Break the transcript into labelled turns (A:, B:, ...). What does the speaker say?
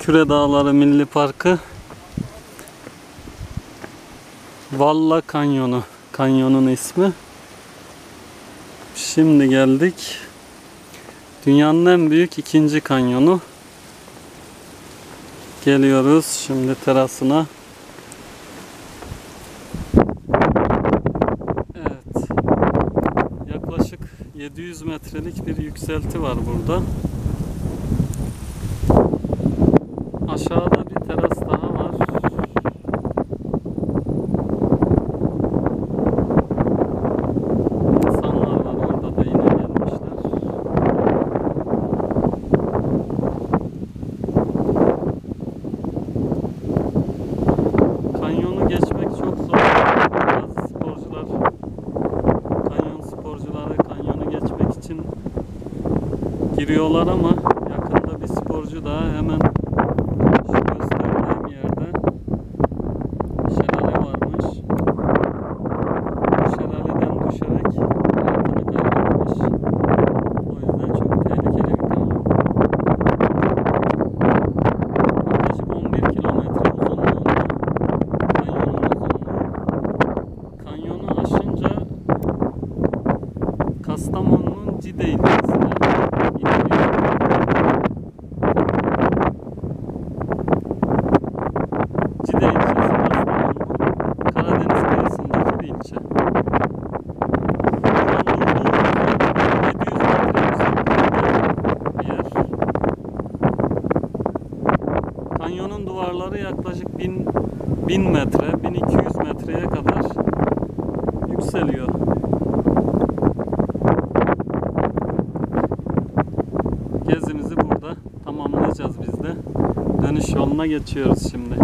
A: Küre Dağları Milli Parkı Valla Kanyonu. Kanyonun ismi. Şimdi geldik. Dünyanın en büyük ikinci kanyonu. Geliyoruz şimdi terasına. Evet. Yaklaşık 700 metrelik bir yükselti var burada. Aşağıda bir teras daha var. İnsanlar var orada da yine gelmişler. Kanyonu geçmek çok zor. Bazı sporcular, kanyon sporcuları kanyonu geçmek için giriyorlar ama yakında bir sporcu daha hemen şu gösterdiğim yerde şelale varmış. Bu şelaleden düşerek hayatını kaybetmiş. O yüzden çok tehlikeli bir kanyon. Yaklaşık 11 kilometre uzunluğunda kanyonun uzunluğu. Kanyonu aşınca Kastamonu'nun Cide ilçesine gidiyor. Cide ilçesi Kastamonu'nun Karadeniz kıyısındaki bir ilçe. Şu an durduğumuz yer 700 metre yüksekliğinde bir yer. Kanyonun duvarları yaklaşık 1000 metre, 1200 metreye kadar yükseliyor. Gezimizi burada tamamlayacağız biz de. Dönüş yoluna geçiyoruz şimdi.